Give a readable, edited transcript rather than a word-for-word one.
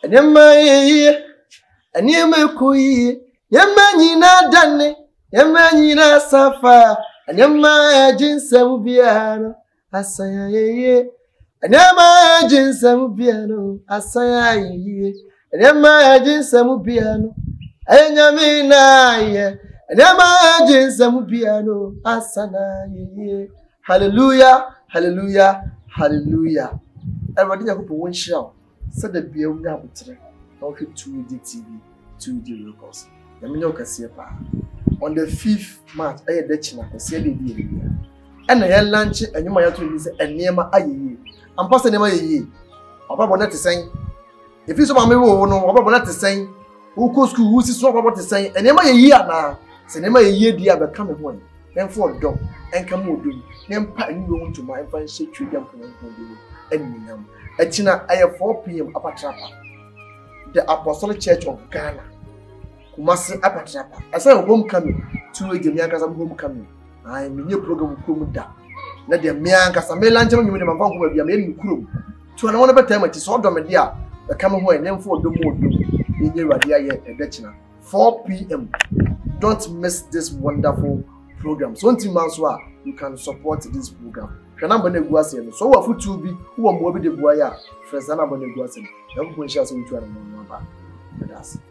Anyama ye, anyama kuyi, yamanyina dane, yamanyina safa, anyama jinsa mubiano, asaya ye. Anyama jinsa mubiano, asaya ye. Anyama jinsa mubiano, enyamina ye. Anyama jinsa mubiano, asana ye. Hallelujah, hallelujah, hallelujah. Everybody just put one shout. Said the beer we have today. Now hit 2D TV, 2D locals. The minyo kasipa. On the 5th March, I had the China, the CDD. And I had lunch and you might have to listen and near my aye. I'm passing them a ye. About not to say. If you saw me, no, about not to say. Who goes school, who's so about to say, and never a year now. Say, never a year, dear, but come one. Then for a dog, and come with you. Then pat you on to my fine shit, you young from and at China, I have 4 p.m. Apatrapa. The Apostolic Church of Ghana. Kumasi Apatrapa. I say homecoming. 2 Gemiakas and homecoming. I am a new program of Kumuda. Let the Miankas and Melancham you never want to be a main crew. To another time, it is all Domedia. The coming away and then for the mood in your Radia at Dechina. 4 p.m. Don't miss this wonderful program. So, you can support this program. Number negotiation. So, what to be who are more the boya, Fresana Boneguasin. Never shall say which one.